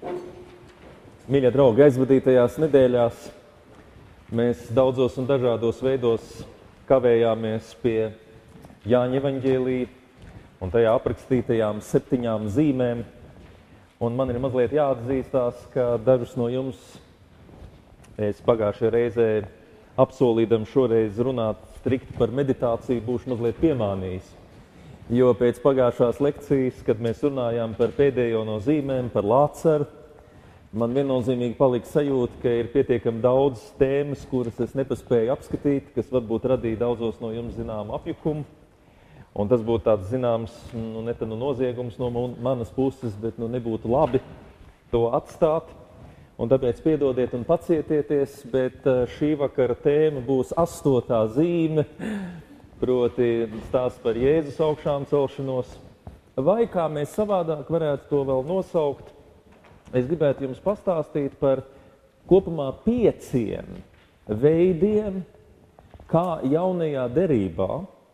Mīļie draugi, aizvadītajās nedēļās mēs daudzos un dažādos veidos kavējāmies pie Jāņa evaņģēlija un tajā aprakstītajām 7 zīmēm. Un man ir mazliet jāatzīstās, ka dažus no jums es pagājušajā reizē apsolīdam šoreiz runāt strikti par meditāciju būšu mazliet piemānījis. Jo pēc pagājušās lekcijas, kad mēs runājām par pēdējo no zīmēm, par Lācaru, man viennozīmīgi palika sajūta, ka ir pietiekami daudz tēmas, kuras es nepaspēju apskatīt, kas varbūt radīja daudzos no jums zināmu apjukumu. Un tas būtu tāds zināms, noziegums no manas puses, bet nebūtu labi to atstāt. Un tāpēc piedodiet un pacietieties, bet šī vakara tēma būs 8. zīme, proti stāsts par Jēzus augšām celšanos. Vai kā mēs savādāk varētu to vēl nosaukt, es gribētu jums pastāstīt par kopumā 5 veidiem, kā jaunajā derībā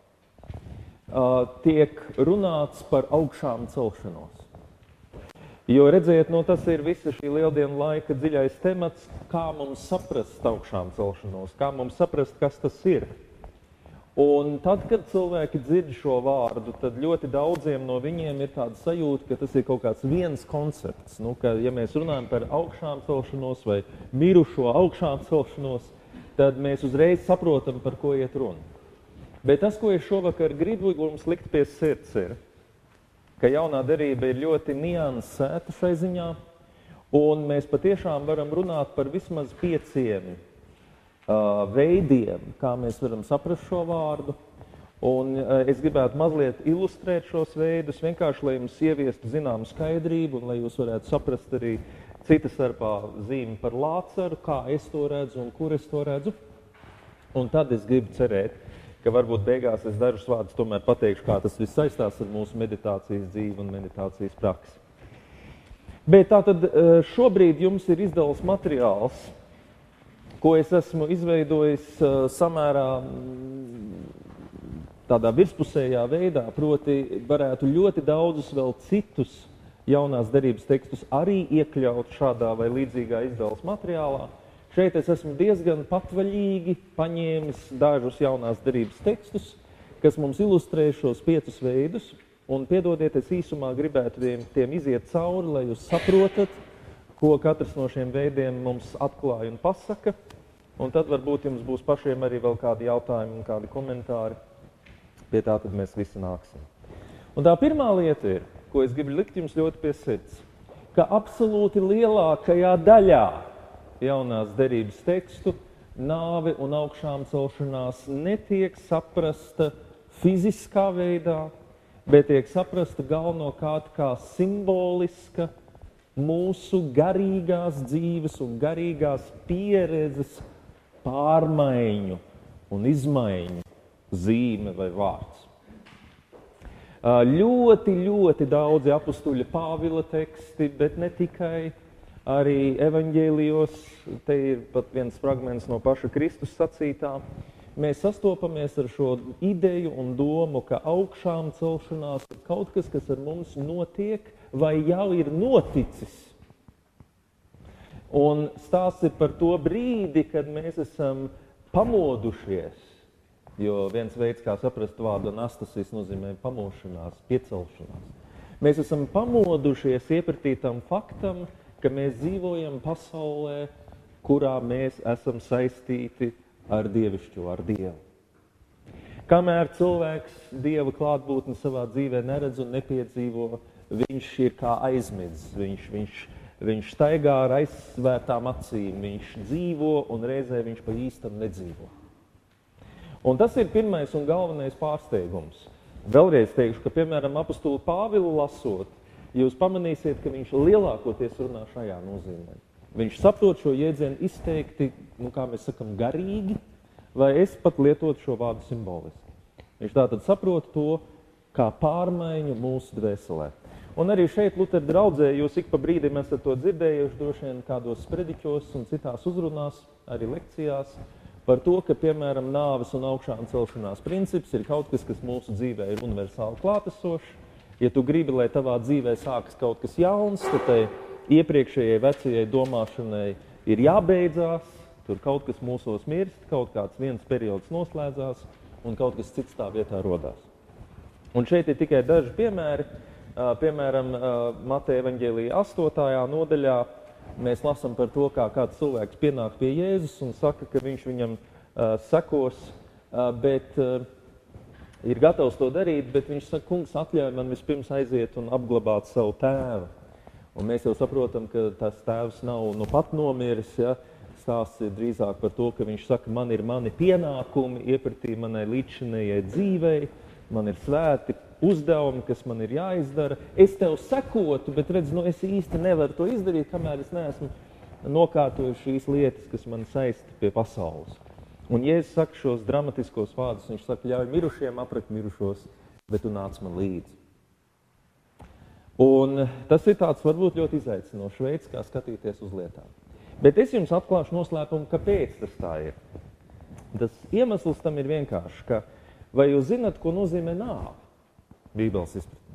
tiek runāts par augšām celšanos. Jo redziet, tas ir visa šī lieldienu laika dziļais temats, kā mums saprast augšām celšanos, kā mums saprast, kas tas ir. Un tad, kad cilvēki dzird šo vārdu, tad ļoti daudziem no viņiem ir tāda sajūta, ka tas ir kaut kāds viens koncepts. Ka, ja mēs runājam par augšām celšanos vai mirušo augšām celšanos, tad mēs uzreiz saprotam, par ko iet runa. Bet tas, ko es šovakar gribu jums likt pie sirds, ir, ka jaunā derība ir ļoti niansēta šai ziņā, un mēs patiešām varam runāt par vismaz 5 veidiem, kā mēs varam saprast šo vārdu. Un es gribētu mazliet ilustrēt šos veidus, vienkārši, lai jums ieviestu zināmu skaidrību un lai jūs varētu saprast arī cita starpā zīmi par Lācaru, kā es to redzu un kur es to redzu. Un tad es gribu cerēt, ka varbūt beigās es dažus vārdus tomēr pateikšu, kā tas viss saistās ar mūsu meditācijas dzīvi un meditācijas praksi. Bet tātad šobrīd jums ir izdevums materiāls, ko es esmu izveidojis samērā tādā virspusējā veidā, proti varētu ļoti daudzus vēl citus jaunās derības tekstus arī iekļaut šādā vai līdzīgā izdevuma materiālā. Šeit es esmu diezgan patvaļīgi paņēmis dažus jaunās derības tekstus, kas mums ilustrē šos 5 veidus, un piedodiet, es īsumā gribētu tiem iziet cauri, lai jūs saprotat, ko katrs no šiem veidiem mums atklāja un pasaka, un tad varbūt jums būs pašiem arī vēl kādi jautājumi un kādi komentāri. Pie tā tad mēs visi nāksim. Un tā pirmā lieta ir, ko es gribu likt jums ļoti pie sirds, ka absolūti lielākajā daļā jaunās derības tekstu nāve un augšām celšanās netiek saprasta fiziskā veidā, bet tiek saprasta galvenokārt kā simboliska mūsu garīgās dzīves un garīgās pieredzes pārmaiņu un izmaiņu zīme vai vārds. Ļoti daudzi apustuļa Pāvila teksti, bet ne tikai, arī evaņģēlijos, te ir pat viens fragments no paša Kristus sacītā, mēs sastopamies ar šo ideju un domu, ka augšām celšanās ir kaut kas, kas ar mums notiek vai jau ir noticis. Un stāsts ir par to brīdi, kad mēs esam pamodušies, jo viens veids, kā saprast vārdu anastasis, nozīmē pamošanās, piecelšanās. Mēs esam pamodušies iepratītam faktam, ka mēs dzīvojam pasaulē, kurā mēs esam saistīti ar dievišķo, ar Dievu. Kamēr cilvēks Dieva klātbūtni savā dzīvē neredz un nepiedzīvo, viņš ir kā aizmidzis, viņš staigā ar aizsvērtām acīm, viņš dzīvo un reizē viņš pa īstam nedzīvo. Un tas ir pirmais un galvenais pārsteigums. Vēlreiz teikšu, ka, piemēram, apostulu Pāvilu lasot, jūs pamanīsiet, ka viņš lielākoties runā šajā nozīmē. Viņš saprot šo jēdzienu izteikti, kā mēs sakam, garīgi, vai es pat lietotu šo vārdu simboliski. Viņš tātad saprot to kā pārmaiņu mūsu dvēselē. Un arī šeit Lutera draudzē jūs ik pa brīdim esat to dzirdējuši, droši vien kādos sprediķos un citās uzrunās, arī lekcijās, par to, ka, piemēram, nāves un augšām celšanās princips ir kaut kas, kas mūsu dzīvē ir universāli klātesošs. Ja tu gribi, lai tavā dzīvē sākas kaut kas jauns, tad tai iepriekšējai vecajai domāšanai ir jābeidzās, tur kaut kas mūsos mirst, kaut kāds viens periods noslēdzās un kaut kas cits tā vietā rodās. Un šeit ir tikai daži piemēri. Piemēram, Mateja evaņģēlija 8. nodaļā mēs lasām par to, kā kāds cilvēks pienāk pie Jēzus un saka, ka viņš viņam sekos, bet ir gatavs to darīt, bet viņš saka, kungs, atļauj man vispirms aiziet un apglabāt savu tēvu. Un mēs jau saprotam, ka tas tēvs nav nu pat nomiris, ja? Stāsts ir drīzāk par to, ka viņš saka, man ir mani pienākumi iepratī manai līdzšinējai dzīvei, man ir svēti uzdevumi, kas man ir jāizdara. Es tev sekotu, bet redz, nu es īsti nevaru to izdarīt, kamēr es neesmu nokārtojuši šīs lietas, kas man saista pie pasaules. Un Jēzus saka šos dramatiskos vārdus, viņš saka, ļauj mirušiem aprakt mirušos, bet tu nāc man līdzi. Un tas ir tāds varbūt ļoti izaicinošs veids, kā skatīties uz lietām. Bet es jums atklāšu noslēpumu, kāpēc tas tā ir. Tas iemesls tam ir vienkārši, ka vai jūs zināt, ko nozīmē nāve Bībeles izpratnē?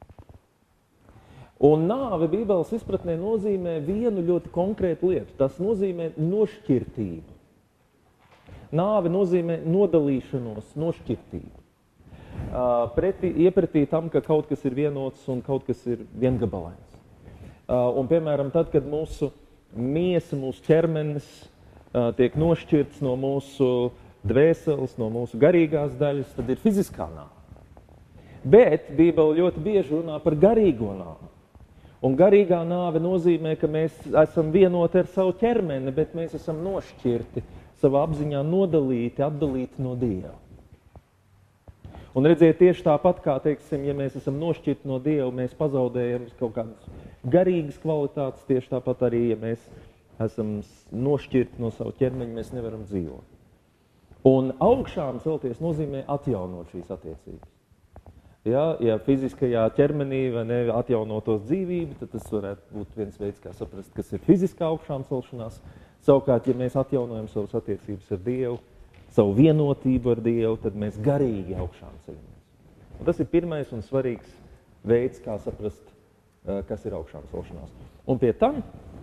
Un nāve Bībeles izpratnē nozīmē vienu ļoti konkrētu lietu. Tas nozīmē nošķirtību. Nāve nozīmē nodalīšanos, nošķirtību. Iepratī tam, ka kaut kas ir vienots un kaut kas ir viengabalains. Un, piemēram, tad, kad mūsu miesa, mūsu ķermenis tiek nošķirts no mūsu dvēseles, no mūsu garīgās daļas, tad ir fiziskā nāve. Bet Bībele ļoti bieži runā par garīgo nāvi. Un garīgā nāve nozīmē, ka mēs esam vienoti ar savu ķermeni, bet mēs esam nošķirti, savā apziņā nodalīti, atdalīti no Dieva. Un redziet, tieši tāpat kā, teiksim, ja mēs esam nošķirti no Dieva, mēs pazaudējam kaut kādas garīgas kvalitātes, tieši tāpat arī, ja mēs esam nošķirti no savu ķermeņa, mēs nevaram dzīvot. Un augšām celties nozīmē atjaunot šīs attiecības. Ja fiziskajā ķermenī vai ne atjaunotos dzīvību, tad tas varētu būt viens veids, kā saprast, kas ir fiziskā augšām celšanās. Savukārt, ja mēs atjaunojam savas attiecības ar Dievu, savu vienotību ar Dievu, tad mēs garīgi augšām ceļamies. Un tas ir pirmais un svarīgs veids, kā saprast, kas ir augšām celšanās. Un pie tam,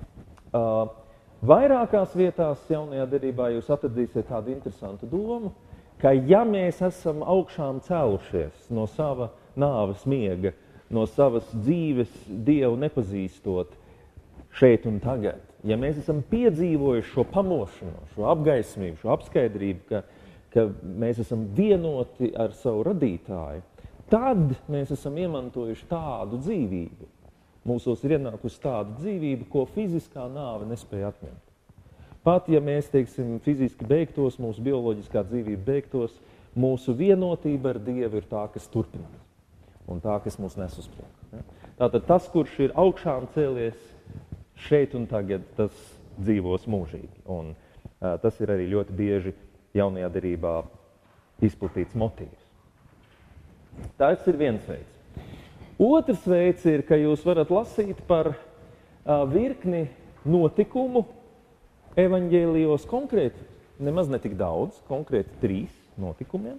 vairākās vietās jaunajā derībā jūs atradīsiet tādu interesantu domu, ka ja mēs esam augšām cēlušies no sava nāves miega, no savas dzīves Dievu nepazīstot šeit un tagad, ja mēs esam piedzīvojuši šo pamošanos, šo apgaismību, šo apskaidrību, ka mēs esam vienoti ar savu radītāju, tad mēs esam iemantojuši tādu dzīvību. Mūsos ir ienākusi tāda dzīvība, ko fiziskā nāve nespēja atņemt. Pat, ja mēs, teiksim, fiziski beigtos, mūsu bioloģiskā dzīvība beigtos, mūsu vienotība ar Dievu ir tā, kas turpinās un tā, kas mūs nes uz priekšu. Tātad tas, kurš ir augšām cēlies šeit un tagad, tas dzīvos mūžīgi. Un tas ir arī ļoti bieži jaunajā derībā izplatīts motīvs. Tas ir viens veids. Otrs veids ir, ka jūs varat lasīt par virkni notikumu, evaņģēlijos konkrēti, nemaz ne tik daudz, konkrēti 3 notikumiem,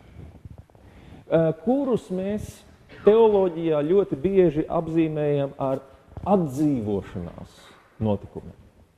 kurus mēs teoloģijā ļoti bieži apzīmējam ar atdzīvošanās notikumiem.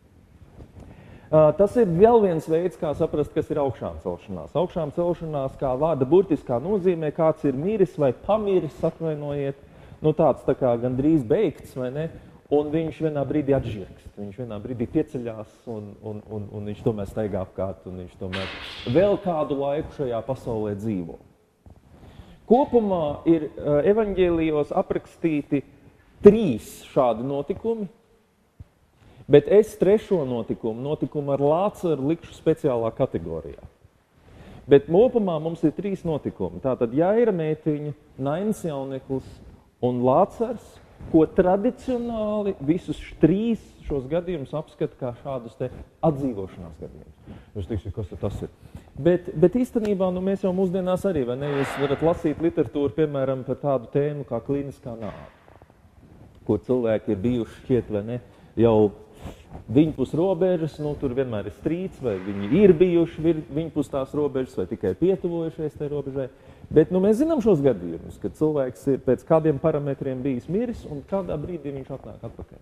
Tas ir vēl viens veids, kā saprast, kas ir augšām celšanās. Augšām celšanās, kā vārda burtiskā nozīmē, kāds ir miris vai pamiris, atvainojiet, nu tāds tā kā gandrīz beigts, vai ne? Un viņš vienā brīdī atžirkst, viņš vienā brīdī pieceļās un viņš tomēr staigā apkārt un viņš tomēr vēl kādu laiku šajā pasaulē dzīvo. Kopumā ir evaņģēlijos aprakstīti 3 šādi notikumi, bet es 3. notikumu ar Lācaru likšu speciālā kategorijā. Bet kopumā mums ir 3 notikumi. Tātad Jaira meitiņa, Nainas jauneklis un Lācars, ko tradicionāli visus 3 šos gadījumus apskata kā šādus te atdzīvošanās gadījumus. Jūs teiksiet, kas tas ir? Bet īstenībā mēs jau mūsdienās arī, vai ne, jūs varat lasīt literatūru, piemēram, par tādu tēmu kā kliniskā nāve, kur cilvēki ir bijuši šķiet, vai ne, jau viņpus robežas, tur vienmēr ir strīds, vai viņi ir bijuši viņpus tās robežas, vai tikai pietuvojušies tai robežai. Bet mēs zinām šos gadījumus, kad cilvēks ir pēc kādiem parametriem bijis miris un kādā brīdī viņš atnāk atpakaļ.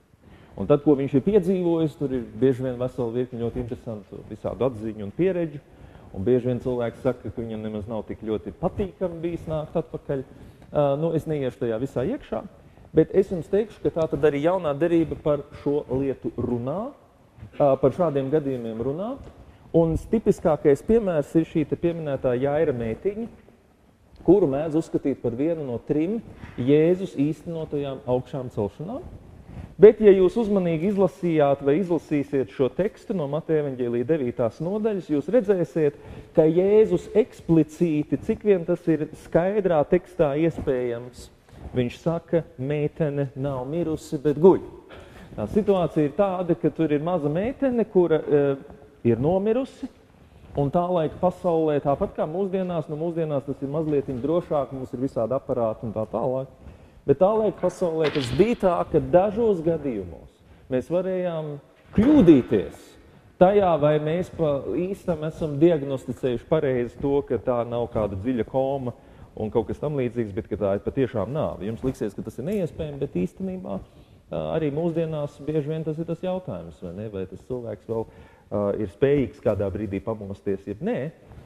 Un tad, ko viņš ir piedzīvojis, tur ir bieži vien vesela virkni ļoti interesantu visādu atziņu un pieredžu. Un bieži vien cilvēks saka, ka viņam nemaz nav tik ļoti patīkami bijis nākt atpakaļ. Es neiešu tajā visā iekšā, bet es jums teikšu, ka tā tad arī jaunā derība par šo lietu runā, par šādiem gadījumiem runā. Un tipiskākais piemērs ir šī te pieminētā Jaira meitiņa, kuru mēdz uzskatīt par vienu no 3 Jēzus īstenotajām augšām celšanām. Bet, ja jūs uzmanīgi izlasījāt vai izlasīsiet šo tekstu no Mateja evaņģēlija 9. nodaļas, jūs redzēsiet, ka Jēzus eksplicīti, cik vien tas ir skaidrā tekstā iespējams, viņš saka, meitene nav mirusi, bet guļ. Tā situācija ir tāda, ka tur ir maza meitene, kura ir nomirusi, un tā laika pasaulē, tāpat kā mūsdienās tas ir mazliet drošāk, mums ir visādi aparāti un tā tālāk. Bet tā laika pasaulē tas bija tā, ka dažos gadījumos mēs varējām kļūdīties tajā, vai mēs pa īstam esam diagnosticējuši pareizi to, ka tā nav kāda dziļa koma un kaut kas tam līdzīgs, bet ka tā ir patiešām nāve. Jums liksies, ka tas ir neiespējami, bet īstenībā arī mūsdienās bieži vien tas ir tas jautājums, vai ne? Vai tas cilvēks vēl ir spējīgs kādā brīdī pamosties, jeb nē.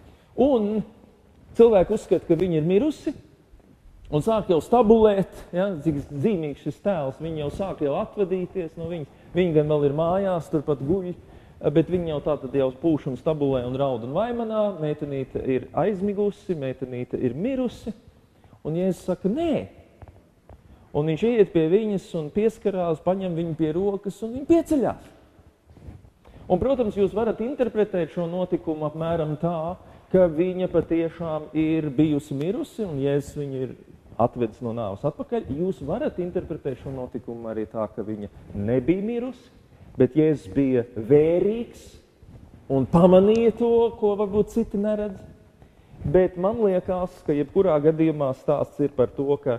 Un cilvēki uzskata, ka viņa ir mirusi, un sāk jau stabulēt, ja, cik zīmīgs šis tēls, viņi jau sāk jau atvadīties no viņas. Viņi gan vēl ir mājās, turpat guļ, bet viņi jau tātad jau pūš un stabulē un raud un vaimanā. Meitenīte ir aizmigusi, meitenīte ir mirusi, un Jēzus saka, nē. Un viņš iet pie viņas un pieskarās, paņem viņu pie rokas un viņa pieceļās. Un, protams, jūs varat interpretēt šo notikumu apmēram tā, ka viņa patiešām ir bijusi mirusi un Jēzus viņu ir atvedis no nāves atpakaļ. Jūs varat interpretēt šo notikumu arī tā, ka viņa nebija mirusi, bet Jēzus bija vērīgs un pamanīja to, ko varbūt citi neredz. Bet man liekas, ka jebkurā gadījumā stāsts ir par to, ka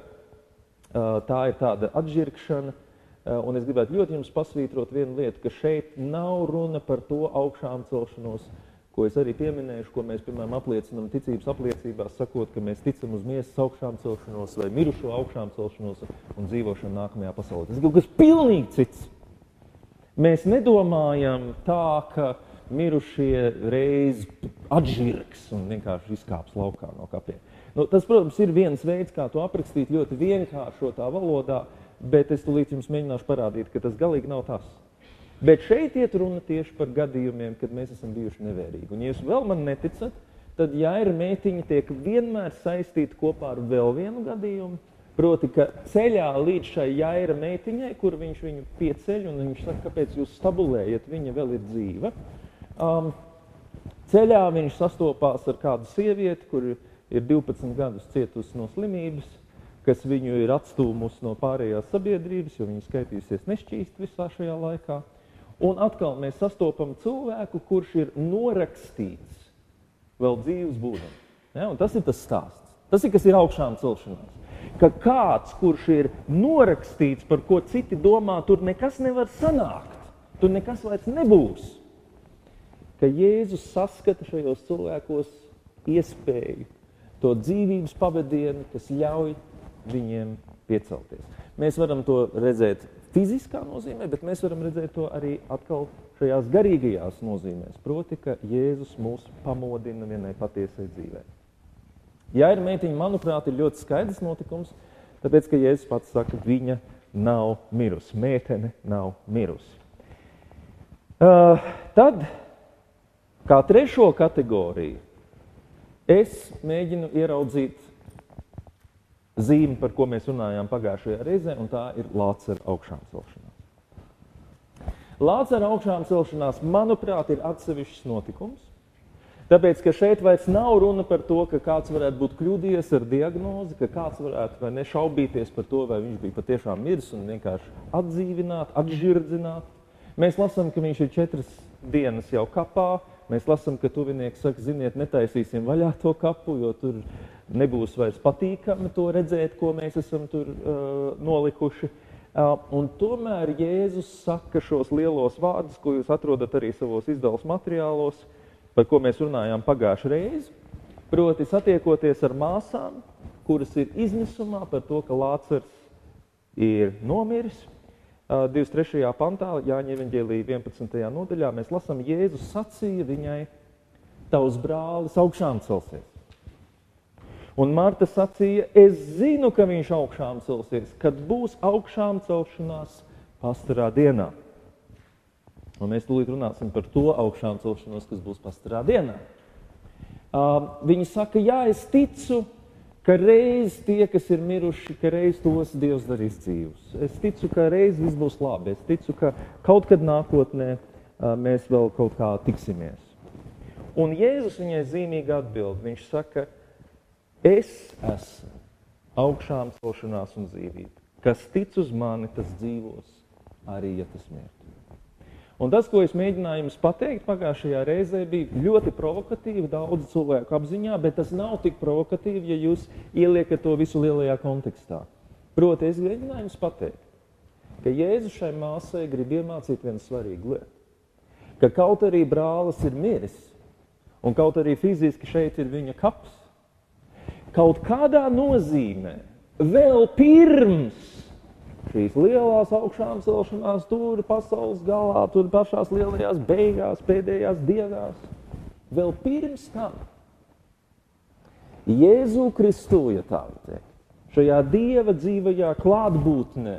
tā ir tāda atžirkšana, un es gribētu ļoti jums pasvītrot vienu lietu, ka šeit nav runa par to augšām celšanos, ko es arī pieminēšu, ko mēs, piemēram, apliecinam ticības apliecībās, sakot, ka mēs ticam uz miesas augšām celšanos vai mirušo augšām celšanos un dzīvošanu nākamajā pasaulē. Tas ir kaut kas pilnīgi cits. Mēs nedomājam tā, ka mirušie reiz atžirks un vienkārši izkāps laukā no kapiem. Tas, protams, ir viens veids, kā to aprakstīt ļoti vienkāršotā valodā, bet es līdz jums mēģināšu parādīt, ka tas galīgi nav tas. Bet šeit iet runa tieši par gadījumiem, kad mēs esam bijuši nevērīgi. Un, ja jūs vēl man neticat, tad Jaira meitiņa tiek vienmēr saistīta kopā ar vēl vienu gadījumu, proti, ka ceļā līdz šai Jaira meitiņai, kur viņš viņu pieceļ, un viņš saka, kāpēc jūs stabulējat, viņa vēl ir dzīva. Ceļā viņš sastopās ar kādu sievieti, kur ir 12 gadus cietusi no slimības, kas viņu ir atstūmusi no pārējās sabiedrības, jo viņa skaitīsies nešķīst visā šajā laikā. Un atkal mēs sastopam cilvēku, kurš ir norakstīts vēl dzīves būdam. Ja, un tas ir tas stāsts. Tas ir, kas ir augšām celšanās. Ka kāds, kurš ir norakstīts, par ko citi domā, tur nekas nevar sanākt. Tur nekas vairs nebūs. Ka Jēzus saskata šajos cilvēkos iespēju, to dzīvības pavadienu, kas ļauj viņiem piecelties. Mēs varam to redzēt fiziskā nozīmē, bet mēs varam redzēt to arī atkal šajās garīgajās nozīmēs. Proti, ka Jēzus mūs pamodina vienai patiesai dzīvē. Jaira meitiņa, manuprāt, ir ļoti skaidrs notikums, tāpēc, ka Jēzus pats saka, viņa nav mirusi, meitene nav mirusi. Tad, kā trešo kategoriju, es mēģinu ieraudzīt zīmi, par ko mēs runājām pagājušajā reizē, un tā ir Lācara augšām celšanās. Lācara augšām celšanās, manuprāt, ir atsevišķs notikums, tāpēc, ka šeit vairs nav runa par to, ka kāds varētu būt kļūdījies ar diagnozi, ka kāds varētu vai nešaubīties par to, vai viņš bija patiešām miris un vienkārši atdzīvināt, atžirdzināt. Mēs lasām, ka viņš ir 4 dienas jau kapā. Mēs lasām, ka tuvinieki saka, ziniet, netaisīsim vaļā to kapu, jo tur nebūs vairs patīkami to redzēt, ko mēs esam tur nolikuši. Un tomēr Jēzus saka šos lielos vārdus, ko jūs atrodat arī savos izdevuma materiālos, par ko mēs runājām pagājušajā reizi. Proti, satiekoties ar māsām, kuras ir izmisumā par to, ka Lācars ir nomiris, 23. pantā, Jāņa evaņģēlija 11. nodaļā, mēs lasām, Jēzus sacīja viņai, tavs brālis augšām celsies. Un Marta sacīja, es zinu, ka viņš augšām celsies, kad būs augšām celšanās pastarā dienā. Un mēs tūlīt runāsim par to augšām celšanos, kas būs pastarā dienā. Viņi saka, jā, es ticu, ka reiz tie, kas ir miruši, ka reiz tos Dievs darīs dzīvus. Es ticu, ka reiz viss būs labi. Es ticu, ka kaut kad nākotnē mēs vēl kaut kā tiksimies. Un Jēzus viņai zīmīgi atbild. Viņš saka, es esmu augšām celšanās un dzīvība. Kas tic uz mani, tas dzīvos, arī ja tas mirt. Un tas, ko es mēģināju jums pateikt pagājušajā reizē, bija ļoti provokatīvi daudzu cilvēku apziņā, bet tas nav tik provokatīvi, ja jūs ieliekat to visu lielajā kontekstā. Proti, es mēģināju jums pateikt, ka Jēzus šai māsai grib iemācīt vienu svarīgu lietu. Ka kaut arī brālis ir miris, un kaut arī fiziski šeit ir viņa kaps, kaut kādā nozīmē, vēl pirms šīs lielās augšām celšanās tur pasaules galā, tur pašās lielajās beigās, pēdējās dienās, vēl pirms tam Jēzu Kristu, ja tā teikt, šajā Dieva dzīvajā klātbūtnē,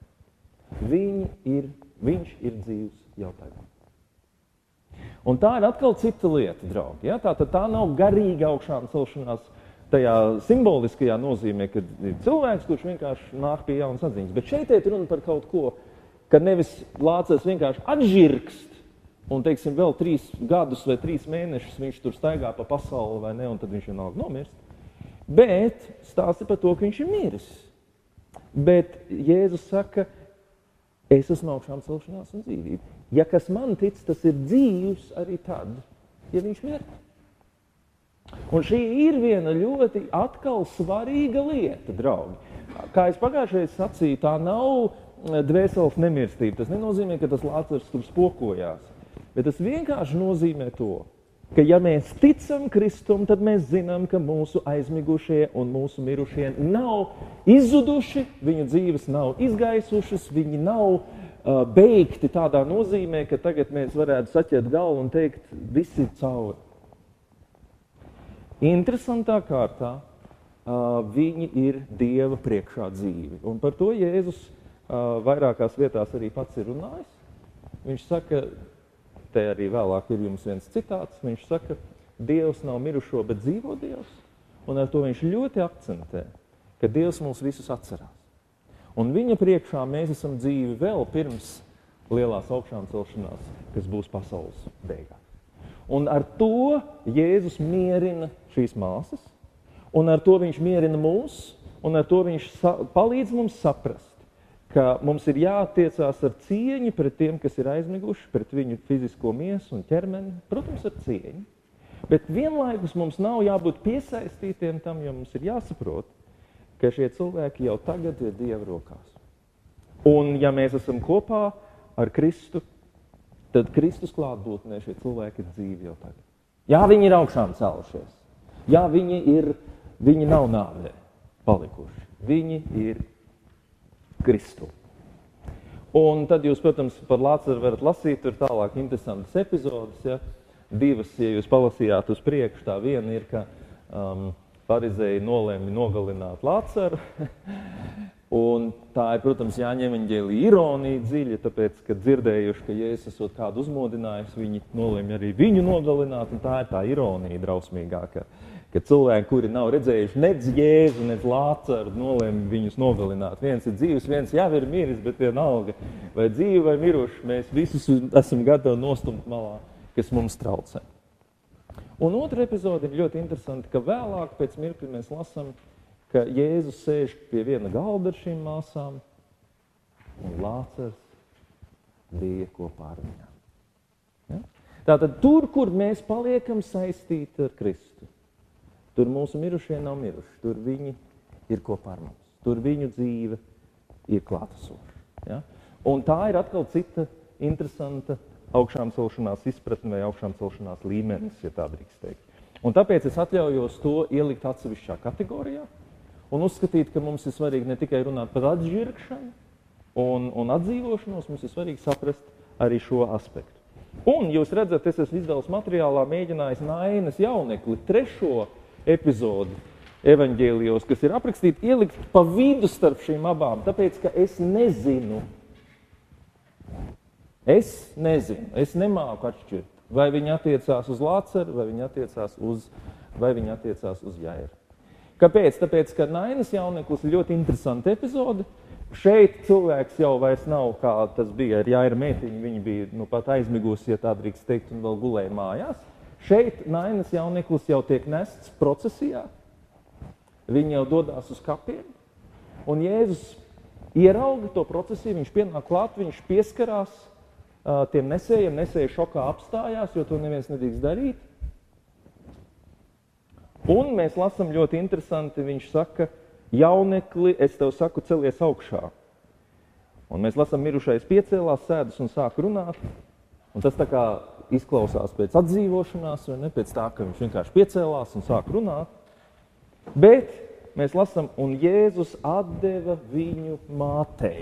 viņš ir dzīvs jau tagad. Un tā ir atkal cita lieta, draugi. Ja? Tā nav garīga augšām celšanās tajā simboliskajā nozīmē, kad ir cilvēks, kurš vienkārši nāk pie jaunas atziņas. Bet šeit ir runa par kaut ko, kad nevis Lācars vienkārši atžirkst un, teiksim, vēl 3 gadus vai 3 mēnešus viņš tur staigā pa pasauli vai ne, un tad viņš vienalga nomirst. Bet stāsti par to, ka viņš ir miris. Bet Jēzus saka, es esmu augšām celšanās un dzīvība. Ja kas man tic, tas ir dzīvs arī tad, ja viņš mirt. Un šī ir viena ļoti atkal svarīga lieta, draugi. Kā es pagājušajā sacīju, tā nav dvēseles nemirstība. Tas nenozīmē, ka tas Lācars tur spokojās. Bet tas vienkārši nozīmē to, ka ja mēs ticam Kristum, tad mēs zinām, ka mūsu aizmigušie un mūsu mirušie nav izzuduši, viņu dzīves nav izgaisušas, viņi nav beigti tādā nozīmē, ka tagad mēs varētu saķert galvu un teikt, viss ir cauri. Interesantā kārtā viņi ir Dieva priekšā dzīvi. Un par to Jēzus vairākās vietās arī pats ir runājis. Viņš saka, te arī vēlāk ir jums viens citāts, viņš saka, Dievs nav mirušo, bet dzīvo Dievs. Un ar to viņš ļoti akcentē, ka Dievs mūs visus atcerās. Un viņa priekšā mēs esam dzīvi vēl pirms lielās augšām celšanās, kas būs pasaules beigās. Un ar to Jēzus mierina šīs māsas, un ar to viņš mierina mūs, un ar to viņš palīdz mums saprast, ka mums ir jāattiecās ar cieņu pret tiem, kas ir aizmiguši, pret viņu fizisko miesu un ķermeni, protams, ar cieņu. Bet vienlaikus mums nav jābūt piesaistītiem tam, jo mums ir jāsaprot, ka šie cilvēki jau tagad ir Dieva rokās. Un ja mēs esam kopā ar Kristu, tad Kristus klātbūtnē šie cilvēki ir dzīvi jau tagad. Jā, viņi ir augšām cēlušies. Jā, viņi nav nāvē palikuši. Viņi ir Kristu. Un tad jūs, protams, par Lācaru varat lasīt, tur tālāk interesantas epizodes, ja? 2, ja jūs palasījāt uz priekšu, tā viena ir, ka farizēji nolēma nogalināt Lācaru. Un tā ir, protams, Jāņa evaņģēlija ironija dziļa, tāpēc, ka dzirdējuši, ka Jēzus esot kādu uzmodinājis, viņi nolēma arī viņu nogalināt, un tā ir tā ironija drausmīgāka, ka cilvēki, kuri nav redzējuši nec Jēzu, nec Lācaru, nolēma viņus nogalināt. Viens ir dzīvs, viens jau ir miris, bet vienalga, vai dzīvi vai miruši, mēs visus esam gatavi nostumt malā, kas mums traucē. Un otra epizode ir ļoti interesanti, ka vēlāk pēc mirkļa mēs lasām, ka Jēzus sēž pie viena galda ar šīm māsām, un Lācars bija kopā ar viņām. Ja? Tātad tur, kur mēs paliekam saistīti ar Kristu, tur mūsu mirušie nav miruši, tur viņi ir kopā ar mums, tur viņu dzīve ir klātesoša. Ja? Un tā ir atkal cita interesanta augšām celšanās izpratne vai augšām celšanās līmenis, ja tā drīkst teikt. Un tāpēc es atļaujos to ielikt atsevišķā kategorijā, un uzskatīt, ka mums ir svarīgi ne tikai runāt par atžirkšanu, un atdzīvošanos, mums ir svarīgi saprast arī šo aspektu. Un jūs redzat, es esmu izdevums materiālā mēģinājis Nainas jaunekli 3. epizodi evaņģēlijos, kas ir aprakstīti, ielikt pa vidu starp šīm abām, tāpēc, ka es nezinu, es nemāku atšķirt, vai viņi attiecās uz Lāceru, vai viņi attiecās uz Jairu. Kāpēc? Tāpēc, ka Nainas jauneklis ir ļoti interesanta epizode. Šeit cilvēks jau vairs nav, kā tas bija ar Jaira mētiņu, viņa bija pat aizmigusi, ja tā drīkst teikt, un vēl gulēja mājās. Šeit Nainas jauneklis jau tiek nests procesijā, viņi jau dodās uz kapiem, un Jēzus ierauga to procesiju, viņš pienāk klāt, viņš pieskarās tiem nesējiem, nesēji šokā apstājās, jo to neviens nedrīkst darīt. Un mēs lasam ļoti interesanti, viņš saka, jaunekli, es tev saku, celies augšā. Un mēs lasam, mirušais piecēlās, sēdus un sāk runāt. Un tas tā kā izklausās pēc atdzīvošanās, vai ne, pēc tā, ka viņš vienkārši piecēlās un sāk runāt. Bet mēs lasam, un Jēzus atdeva viņu mātei.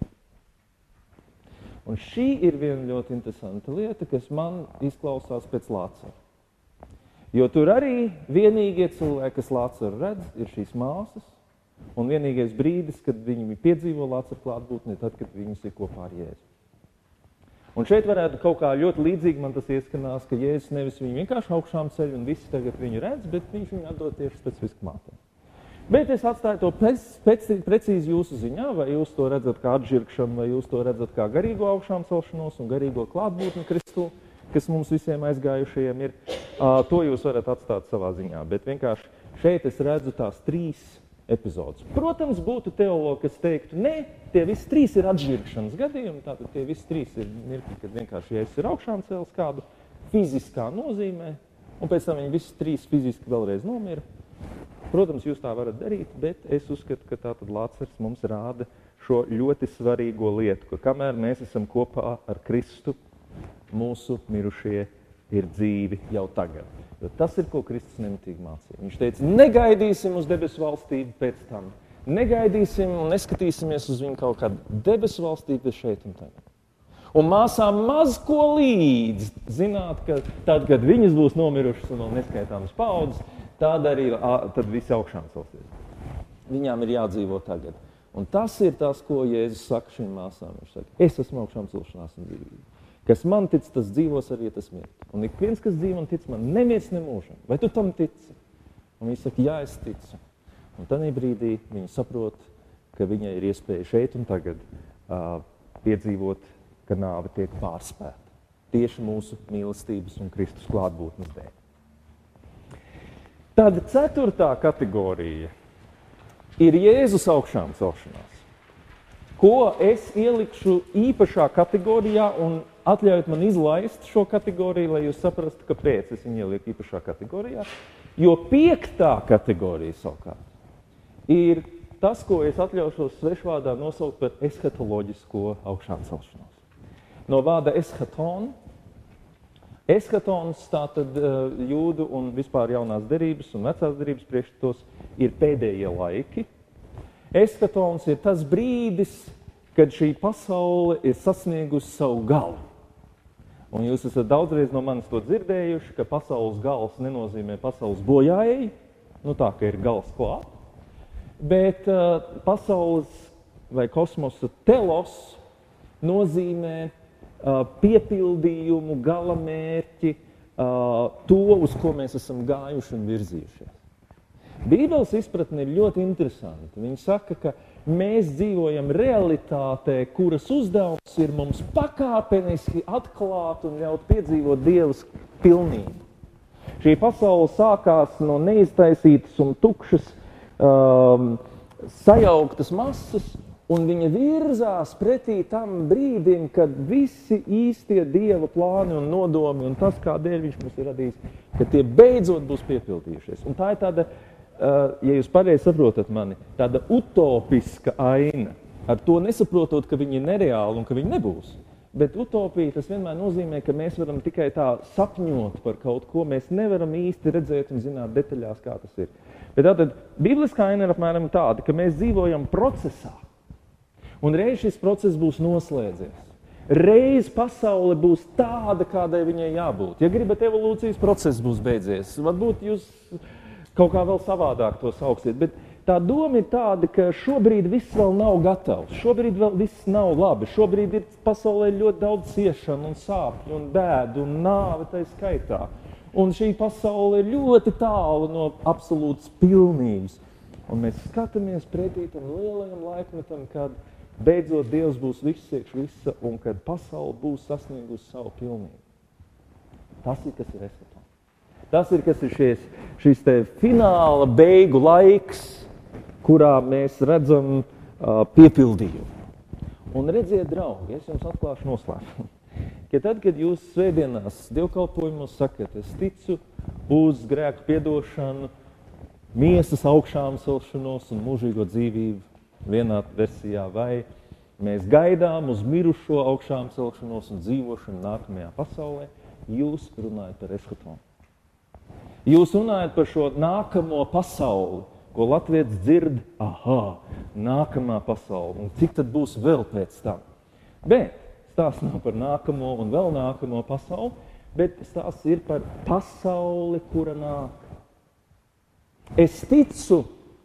Un šī ir viena ļoti interesanta lieta, kas man izklausās pēc Lācara. Jo tur arī vienīgie cilvēki, kas Lācaru redz, ir šīs māsas, un vienīgais brīdis, kad viņi piedzīvo Lācaru klātbūtni, tad, kad viņas ir kopā ar Jēzu. Un šeit varētu kaut kā ļoti līdzīgi man tas ieskanās, ka Jēzus nevis viņu vienkārši augšām ceļ un visi tagad viņu redz, bet viņš viņu atdod tieši specifiski mātei. Bet es atstāju to precīzi jūsu ziņā, vai jūs to redzat kā atžirkšanu, vai jūs to redzat kā garīgo augšām celšanos un garīgo klātbūtni Kristu, kas mums visiem aizgājušajiem ir. To jūs varat atstāt savā ziņā, bet vienkārši šeit es redzu tās 3 epizodes. Protams, būtu teologi, kas teiktu, ne, tie visi 3 ir atžirkšanas gadījumi, tātad tie visi 3 ir mirkļi, kad vienkārši Jēzus ir augšām cēlis kādu fiziskā nozīmē, un pēc tam viņi visi 3 fiziski vēlreiz nomira. Protams, jūs tā varat darīt, bet es uzskatu, ka tātad Lācars mums rāda šo ļoti svarīgo lietu, ka kamēr mēs esam kopā ar Kristu, mūsu mirušie ir dzīvi jau tagad. Jo tas ir, ko Kristus nemitīgi mācīja. Viņš teica, negaidīsim uz debesu valstību pēc tam. Negaidīsim un neskatīsimies uz viņu kaut kādu debesu valstību šeit un tagad. Un māsām maz ko līdz zināt, ka tad, kad viņas būs nomirušas un vēl neskaitāmas paudzes, tad visi augšām celsies. Viņām ir jādzīvo tagad. Un tas ir tas, ko Jēzus saka šīm māsām. Viņš saka, es esmu augšām celšanās un dzīvība. Kas man tic, tas dzīvos arī, ja tas mirt. Un ik viens, kas dzīvo un tic man, nemirs nemūžam. Vai tu tam tici? Un viņi saka, jā, es ticu. Un tādā brīdī viņi saprot, ka viņai ir iespēja šeit un tagad piedzīvot, ka nāve tiek pārspēta. Tieši mūsu mīlestības un Kristus klātbūtnes dēļ. Tad 4. kategorija ir Jēzus augšām celšanās, ko es ielikšu īpašā kategorijā un atļaujot man izlaist šo kategoriju, lai jūs saprastu, kāpēc es viņu ielieku īpašā kategorijā. Jo 5. kategorija savukārt ir tas, ko es atļaušos svešvārdā nosaukt par eskatoloģisko augšām celšanos. No vārda eschaton. Eshatons, tātad jūdu un vispār jaunās derības un vecās derības priekšstatos ir pēdējie laiki. Eshatons ir tas brīdis, kad šī pasaule ir sasniegusi savu galu. Un jūs esat daudzreiz no manis to dzirdējuši, ka pasaules gals nenozīmē pasaules bojājēji, tā, ka ir gals klāt, bet pasaules vai kosmosa telos nozīmē piepildījumu, galamērķi, to, uz ko mēs esam gājuši un virzījušies. Bībeles izpratne ir ļoti interesanta. Viņi saka, ka mēs dzīvojam realitātē, kuras uzdevums ir mums pakāpeniski atklāt un ļaut piedzīvot Dievas pilnību. Šī pasaule sākās no neiztaisītas un tukšas, sajauktas masas, un viņa virzās pretī tam brīdim, kad visi īstie Dieva plāni un nodomi un tas, kādēļ viņš mums ir radījis, ka tie beidzot būs piepildījušies. Un tā ir tāda, ja jūs pareizi saprotat mani, tāda utopiska aina. Ar to nesaprotot, ka viņi ir nereāli un ka viņi nebūs. Bet utopija tas vienmēr nozīmē, ka mēs varam tikai tā sapņot par kaut ko, mēs nevaram īsti redzēt un zināt detaļās, kā tas ir. Bet tātad, bibliskā aina ir apmēram tāda, ka mēs dzīvojam procesā. Un reiz šis process būs noslēdzies. Reiz pasaule būs tāda, kādai viņai jābūt. Ja gribat, evolūcijas process būs beidzies. Varbūt jūs kaut kā vēl savādāk to sauksiet, bet tā doma ir tāda, ka šobrīd viss vēl nav gatavs. Šobrīd vēl viss nav labi. Šobrīd ir pasaulē ļoti daudz ciešanu un sāpju un bēdu un nāve tai skaitā. Un šī pasaule ir ļoti tālu no absolūtas pilnības. Un mēs skatāmies pretī tam lielajam laikmetam, kad beidzot Dievs būs viss iekš visa un kad pasaule būs sasniegusi savu pilnību. Tas ir, kas ir eskaton. Tas ir, kas ir šis te fināla beigu laiks, kurā mēs redzam piepildījumu. Un redziet, draugi, es jums atklāšu noslēpumu. Ka tad, kad jūs svētdienās dievkalpojumos sakat, es ticu uz grēku piedošanu, miesas augšām celšanos un mūžīgo dzīvību vienā versijā, vai mēs gaidām uz mirušo augšām celšanos un dzīvošanu nākamajā pasaulē, jūs runājat par eskatonu. Jūs runājat par šo nākamo pasauli, ko latvietis dzird, nākamā pasaule, un cik tad būs vēl pēc tam. Bet stāsts nav par nākamo un vēl nākamo pasauli, bet stāsts ir par pasauli, kura nāk. Es ticu,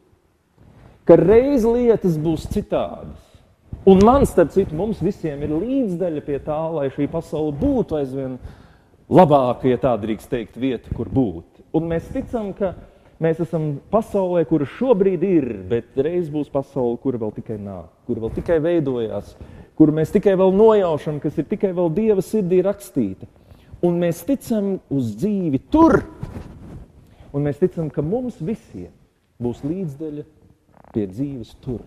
ka reiz lietas būs citādas. Un man, starp citu, mums visiem ir līdzdaļa pie tā, lai šī pasaule būtu aizvien labāka, ja tā drīkst teikt, vieta, kur būt. Un mēs ticam, ka mēs esam pasaulē, kura šobrīd ir, bet reiz būs pasaule, kura vēl tikai nāk, kura vēl tikai veidojās, kuru mēs tikai vēl nojaušam, kas ir tikai vēl Dieva sirdī rakstīta. Un mēs ticam uz dzīvi tur, un mēs ticam, ka mums visiem būs līdzdaļa pie dzīves tur.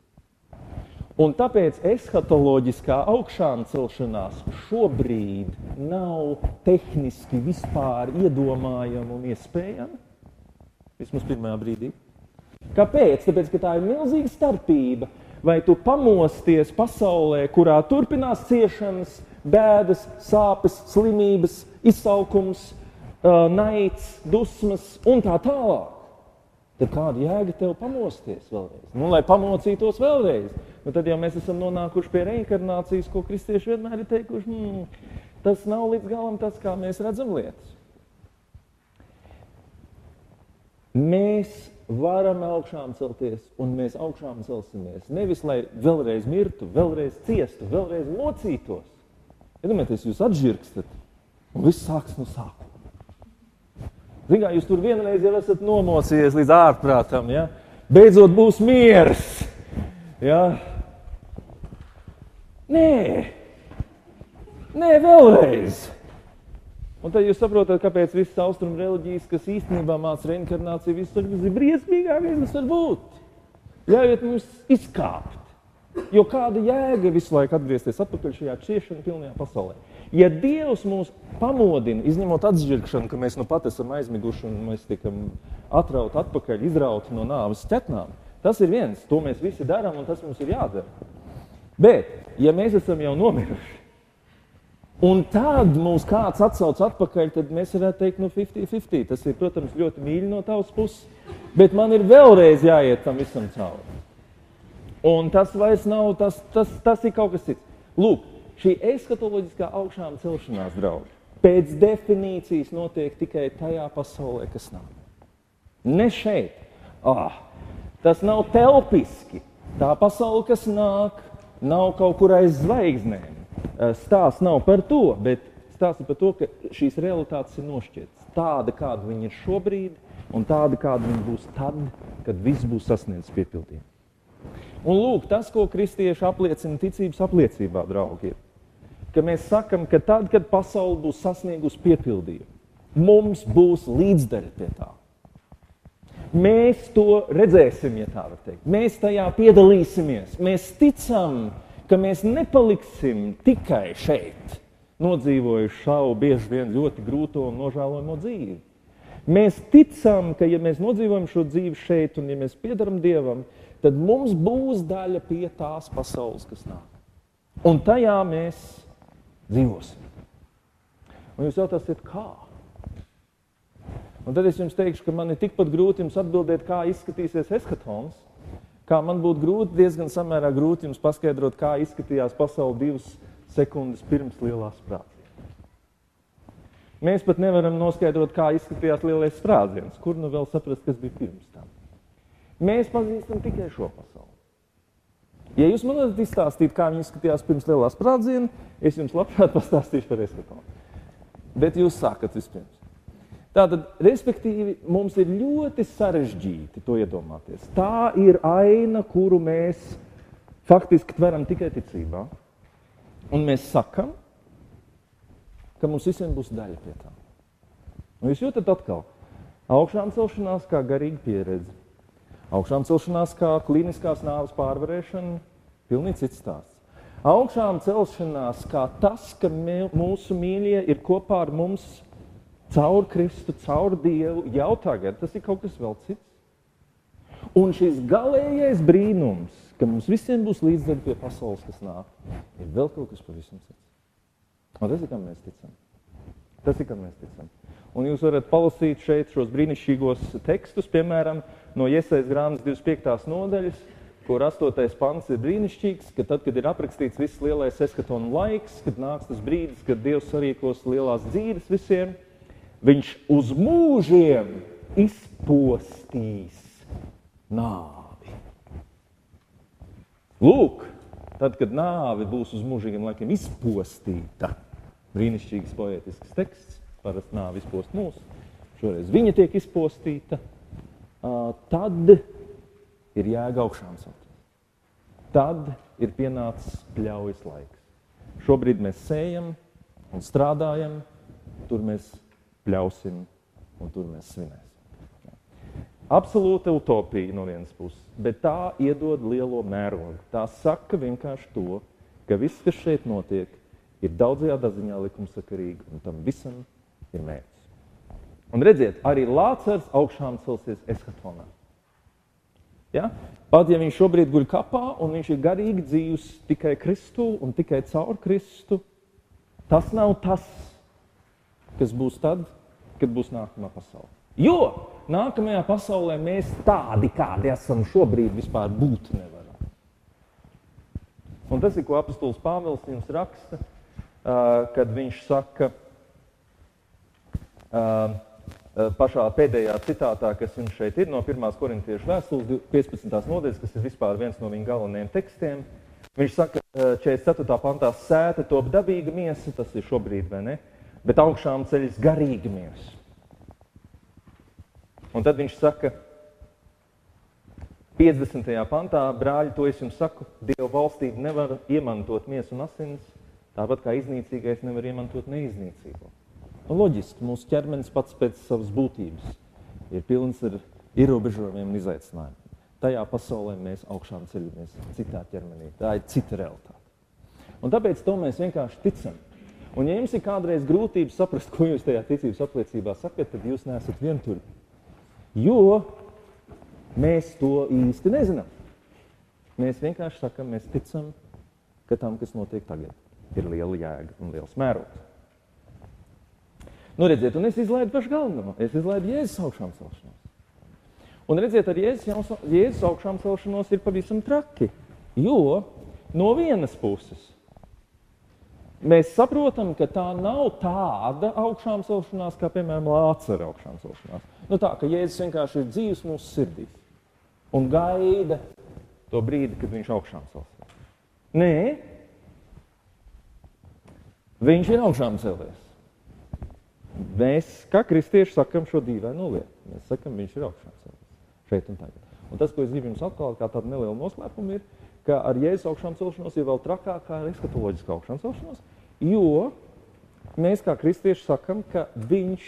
Un tāpēc eskatoloģiskā augšām celšanās šobrīd nav tehniski vispār iedomājama un iespējama. Vismaz pirmajā brīdī. Kāpēc? Tāpēc, ka tā ir milzīga starpība. Vai tu pamosties pasaulē, kurā turpinās ciešanas, bēdas, sāpes, slimības, izsaukums, naids, dusmas un tā tālāk. Tad kāda jēga tev pamosties vēlreiz? Lai pamocītos vēlreiz. Tad jau mēs esam nonākuši pie reinkarnācijas, ko kristieši vienmēr ir teikuši, tas nav līdz galam tas, kā mēs redzam lietas. Mēs varam augšām celties, un mēs augšām celsimies. Nevis, lai vēlreiz mirtu, vēlreiz ciestu, vēlreiz mocītos. Iedomājieties, jūs atžirkstat, un viss sāks no sākuma. Zināt, jūs tur vienreiz jau esat nomocījies līdz ārprātam, ja? Beidzot būs miers. Ja? Nē, vēlreiz. Un tad jūs saprotat, kāpēc visas austrumu reliģijas, kas īstenībā māca reinkarnāciju, viss ir briesmīgākais, kas var būt. Ļaujiet mums izkāpt. Jo kāda jēga visu laiku atgriezties atpakaļ šajā ciešanu pilnajā pasaulē? Ja Dievs mūs pamodina, izņemot atžirkšanu, ka mēs nu pat esam aizmiguši un mēs tikam atrauti atpakaļ, izrauti no nāves ķetnām, tas ir viens, to mēs visi darām un tas mums ir jādara. Bet, ja mēs esam jau nomiruši, un tad mūs kāds atsauc atpakaļ, tad mēs varētu teikt, 50-50. Tas ir, protams, ļoti mīļi no tavas puses, bet man ir vēlreiz jāiet tam visam cauri. Un tas vairs nav, tas ir kaut kas cits. Lūk, šī eskatoloģiskā augšām celšanās, draugi, pēc definīcijas notiek tikai tajā pasaulē, kas nav. Ne šeit. Tas nav telpiski. Tā pasaule, kas nāk, nav kaut kur aiz zvaigznēm. Stāsts nav par to, bet stāsts ir par to, ka šīs realitātes ir nošķirtas. Tāda, kāda viņa ir šobrīd, un tāda, kāda viņa būs tad, kad viss būs sasniedzis piepildījumu. Un lūk, tas, ko kristieši apliecina ticības apliecībā, draugi, ir, ka mēs sakam, ka tad, kad pasaule būs sasniegusi piepildījumu, mums būs līdzdaļa pie tā. Mēs to redzēsim, ja tā var teikt. Mēs tajā piedalīsimies. Mēs ticam, ka mēs nepaliksim tikai šeit, nodzīvojuši savu bieži vien ļoti grūto un nožēlojamo dzīvi. Mēs ticam, ka ja mēs nodzīvojam šo dzīvi šeit un ja mēs piedaram Dievam, tad mums būs daļa pie tās pasaules, kas nāk. Un tajā mēs dzīvosim. Un jūs jautāsiet, kā? Un tad es jums teikšu, ka man ir tikpat grūti jums atbildēt, kā izskatīsies eskatons, Kā man būtu diezgan samērā grūti jums paskaidrot, kā izskatījās pasaule 2 sekundes pirms lielā sprādziena. Mēs pat nevaram noskaidrot, kā izskatījās lielais sprādziens. Kur nu vēl saprast, kas bija pirms tam? Mēs pazīstam tikai šo pasauli. Ja jūs man varat izstāstīt, kā viņi izskatījās pirms lielā sprādziena, es jums labprāt pastāstīšu par eskatonu. Bet jūs sākat vispirms. Tātad, respektīvi, mums ir ļoti sarežģīti to iedomāties. Tā ir aina, kuru mēs faktiski tveram tikai ticībā. Un mēs sakam, ka mums visiem būs daļa pie tā. Un jūs jūtat atkal, augšām celšanās kā garīga pieredze. Augšām celšanās kā klīniskās nāves pārvarēšana, pilnīgi cits stāsts. Augšām celšanās kā tas, ka mūsu mīļie ir kopā ar mums caur Kristu, caur Dievu, jau tagad, tas ir kaut kas vēl cits. Un šis galējais brīnums, ka mums visiem būs līdzdaļa pie pasaules, kas nāk, ir vēl kaut kas pavisam cits. Un tas ir, kam mēs ticam. Tas ir, kam mēs ticam. Un jūs varat palasīt šeit šos brīnišķīgos tekstus, piemēram, no Jesajas grāmatas 25. nodaļas, kur 8. pants ir brīnišķīgs, ka tad, kad ir aprakstīts viss lielais eskatona laiks, kad nāks tas brīdis, kad Dievs sarīkos lielās dzīves visiem, viņš uz mūžiem izpostīs nāvi. Lūk, tad, kad nāve būs uz mūžīgiem laikiem izpostīta, brīnišķīgs poētisks teksts, parasti nāve izpost mūs, šoreiz viņa tiek izpostīta, tad ir jēga augšām celties. Tad ir pienācis pļaujas laiks. Šobrīd mēs sējam un strādājam, tur mēs pļausim un tur mēs svinēsim. Absolūta utopija no vienas puses, bet tā iedod lielo mērogu. Tā saka vienkārši to, ka viss, kas šeit notiek, ir daudzajādā ziņā likumsakarīgi un tam visam ir mērķis. Un redziet, arī Lācars augšām celsies eschatonā. Ja? Pat ja viņš šobrīd guļ kapā un viņš ir garīgi dzīvs tikai Kristu un tikai caur Kristu, tas nav tas, kas būs tad, kad būs nākamā pasaule. Jo nākamajā pasaulē mēs tādi, kādi esam šobrīd, vispār būt nevaram. Un tas ir, ko apostols Pāvils jums raksta, kad viņš saka pašā pēdējā citātā, kas jums šeit ir no 1. korintiešu vēstules 15. nodaļas, kas ir vispār viens no viņa galvenajiem tekstiem. Viņš saka 44. pantā, sēta top dabīga miesa, tas ir šobrīd, vai ne? Bet augšām ceļas garīga miesa. Un tad viņš saka 50. pantā, brāļi, to es jums saku, Dieva valstība nevar iemantot miesu un asins, tāpat kā iznīcīgais nevar iemantot neiznīcīgo. Un loģiski, mūsu ķermenis pats pēc savas būtības ir pilns ar ierobežojumiem un izaicinājumiem. Tajā pasaulē mēs augšām ceļamies citā ķermenī. Tā ir cita realitāte. Un tāpēc to mēs vienkārši ticam. Un ja jums ir kādreiz grūtības saprast, ko jūs tajā ticības apliecībā sakat, tad jūs neesat vientuļi. Jo mēs to īsti nezinām. Mēs vienkārši sakam, mēs ticam, ka tam, kas notiek tagad, ir liela jēga un liels mērogs. Nu, redziet, un es izlaidu pašu galveno. Es izlaidu Jēzus augšām celšanos. Un redziet, ar Jēzus augšām celšanos ir pavisam traki. Jo no vienas puses mēs saprotam, ka tā nav tāda augšām celšanās, kā, piemēram, Lācara augšām celšanās. Nu tā, ka Jēzus vienkārši ir dzīvs mūsu sirdīs un gaida to brīdi, kad viņš augšām celsies. Nē, viņš ir augšām celies. Mēs, kā kristieši, sakam šo dīvaino lietu. Mēs sakam, viņš ir augšām celies. Šeit un tagad. Un tas, ko es gribu jums atklāt, kā tādu nelielu noslēpumu ir, ka ar Jēzus augšām celšanos ir vēl trakāk kā ar eskatoloģisku augšām celšanos, jo mēs kā kristieši sakam, ka viņš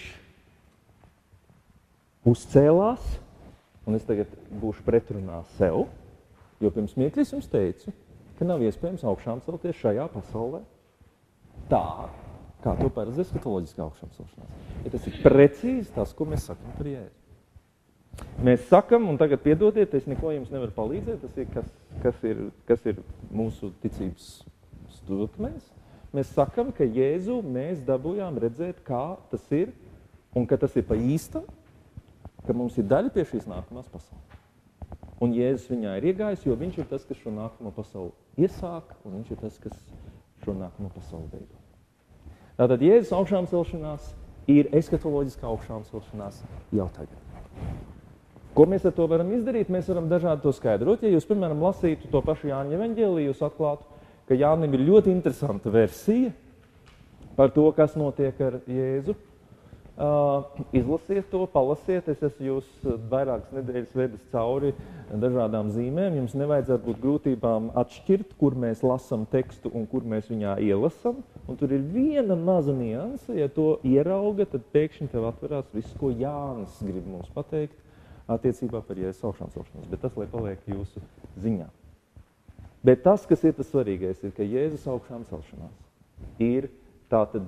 uzcēlās, un es tagad būšu pretrunā sev, jo pirms mirkļa es jums teicu, ka nav iespējams augšām celties šajā pasaulē tā, kā to paredz eskatoloģiskā augšām celšanās. Ja tas ir precīzi tas, ko mēs sakam par Jēzu. Mēs sakam, un tagad piedodiet, es neko jums nevaru palīdzēt, tas ir, kas ir mūsu ticības stūrkmēs. Mēs sakam, ka Jēzu mēs dabūjām redzēt, kā tas ir, un ka tas ir pa īstam, ka mums ir daļa pie šīs nākamās pasaules. Un Jēzus viņā ir iegājis, jo viņš ir tas, kas šo nākamo pasauli iesāk, un viņš ir tas, kas šo nākamo pasauli veido. Tātad Jēzus augšām celšanās ir eskatoloģiskā augšām celšanās jau tagad. Ko mēs ar to varam izdarīt? Mēs varam dažādi to skaidrot. Ja jūs, piemēram, lasītu to pašu Jāņa evaņģēliju, jūs atklātu, ka Jānim ir ļoti interesanta versija par to, kas notiek ar Jēzu. Izlasiet to, palasiet. Es esmu jūs vairākas nedēļas vedis cauri dažādām zīmēm. Jums nevajadzētu būt grūtībām atšķirt, kur mēs lasam tekstu un kur mēs viņā ielasam. Un tur ir viena maza nianse. Ja to ierauga, tad pēkšņi tev atverās viss, ko Jānis grib mums pateikt attiecībā par Jēzus augšām celšanos. Bet tas, lai paliek jūsu ziņā. Bet tas, kas ir tas svarīgais, ir, ka Jēzus augšām celšanās ir tātad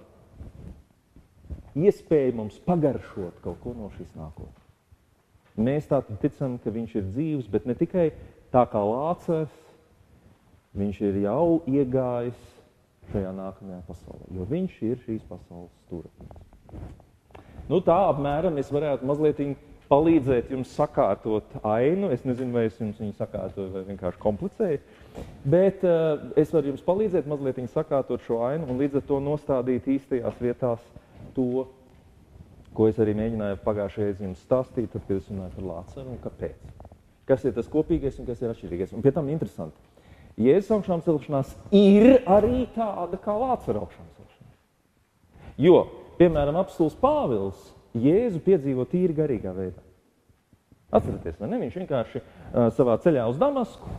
iespēja mums pagaršot kaut ko no šīs nākotnes. Mēs tātad ticam, ka viņš ir dzīvs, bet ne tikai tā kā Lācars, viņš ir jau iegājis šajā nākamajā pasaulē, jo viņš ir šīs pasaules stūrakmeņs. Nu tā apmēram es varētu mazliet palīdzēt jums sakārtot ainu. Es nezinu, vai es jums viņu sakārtoju vai vienkārši komplicēju, bet es varu jums palīdzēt mazliet sakārtot šo ainu un līdz ar to nostādīt īstajās vietās to, ko es arī mēģināju pagājušajā reizē jums stāstīt, tad, kad es runāju par Lācaru un kāpēc. Kas ir tas kopīgais un kas ir atšķirīgais. Un pie tam interesanti. Jēzus augšām celšanās ir arī tāda kā Lācara augšām celšanās. Jo, piemēram, apostols Pāvils Jēzu piedzīvo tīri garīgā veidā. Atceraties, vai ne? Viņš vienkārši savā ceļā uz Damasku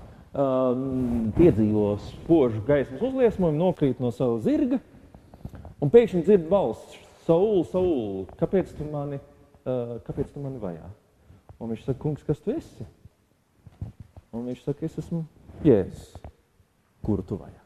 piedzīvo spožu gaismas uzliesmojumu, nokrīt no sava zirga un pēkšņi dzird balss: Saul, Saul, kāpēc tu mani vajā? Un viņš saka: kungs, kas tu esi? Un viņš saka: es esmu Jēzus, kuru tu vajā.